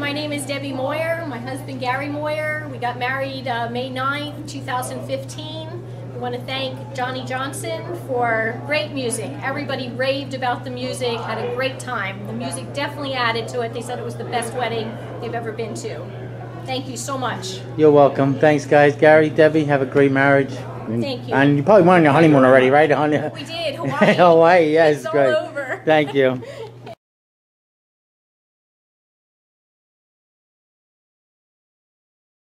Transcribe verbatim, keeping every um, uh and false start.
my name is Debbie Moyer. My husband Gary Moyer. We got married uh, May ninth, two thousand fifteen. We want to thank Johnny Johnson for great music. Everybody raved about the music, had a great time. The music definitely added to it. They said it was the best wedding they've ever been to. Thank you so much. You're welcome. Thanks, guys. Gary, Debbie, have a great marriage. Thank you. And you probably went on your honeymoon already, right? We did. Hawaii. Hawaii, yes, it's great. all over. Thank you.